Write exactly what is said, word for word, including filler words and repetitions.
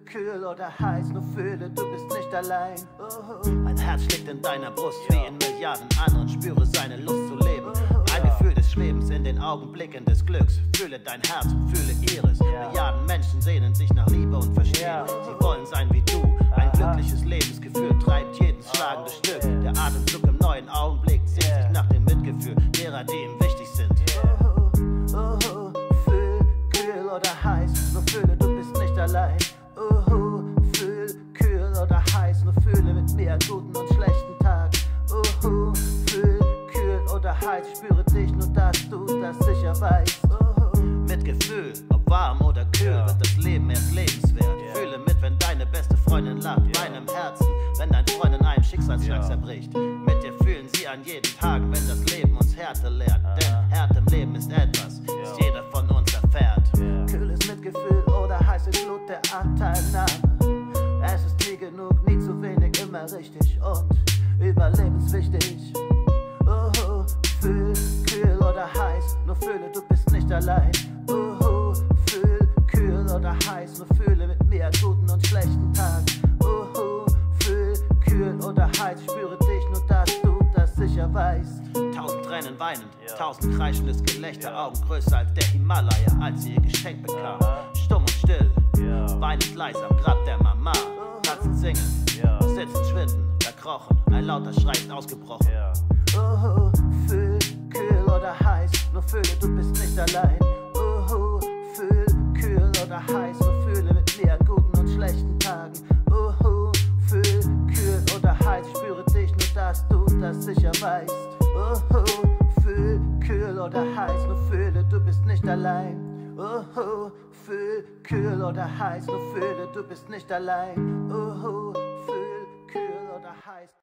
kühl oder heiß, nur fühle, du bist nicht allein. Oh. Ein Herz schlägt in deiner Brust wie in Milliarden anderen, spüre seine Lust zu leben. Ein Gefühl des Schwebens in den Augenblicken des Glücks. Fühle dein Herz und fühle ihres. Milliarden Menschen sehnen sich nach Liebe und Verstehen. Sie wollen sein wie du. Ein glückliches Lebensgefühl treibt jedes schlagende Stück. Der Atemzug im neuen Augenblick sehnt sich nach dem Mitgefühl derer, die ihm wichtig sind. Oh, oh, fühl, kühl oder heiß, nur fühle, du bist nicht allein. Oh, oh, fühl, kühl oder heiß, nur fühle mit mir guten und schlechten Tagen. Oh, oh, fühl, kühl oder heiß, spüre dich, nur dass du das sicher weißt. Oh, oh. Mit Gefühl, ob warm oder kühl, wird das Leben erst lebenswert. Fühle mit, wenn deine beste Freundin lacht, weine im Herzen, wenn dein Freund in einem Schicksalsschlag zerbricht. Mit dir fühlen sie an jeden Tag, wenn das Leben uns Härte lehrt. Denn Härte im Leben ist etwas, das jeder von uns erfährt. Kühles Mitgefühl oder heiße Glut der Anteilnahme. Es ist nie genug, nie zu wenig, immer richtig und überlebenswichtig. Oh, oh, fühl, kühl oder heiß, nur fühle, du bist nicht allein. Oh, oh, fühl, kühl oder heiß, nur fühle mit mir guten und schlechten Tagen. Oh, oh, fühl, kühl oder heiß, spüre dich, nur dass du das sicher weißt. Tausend Tränen weinend, tausend kreischendes Gelächter, Augen größer als der Himalaya, als sie ihr Geschenk bekam. Stumm und still, weinend leise am Grab der Mama. Tanzen, singen, sitzen, schwinden, erkrochen, ein lauter Schrei ist ausgebrochen. Oh, oh, fühl, kühl oder heiß, nur fühle, du bist nicht allein. Oh, oh, fühl, kühl oder heiß, nur fühle mit mir guten und schlechten Tagen. Oh, oh, fühl, kühl oder heiß, spüre dich, nur dass du das sicher weißt. Oh, oh, fühl, kühl oder heiß, nur fühle, du bist nicht allein. Oh, oh, fühl, kühl oder heiß, nur fühle, du bist nicht allein. Oh,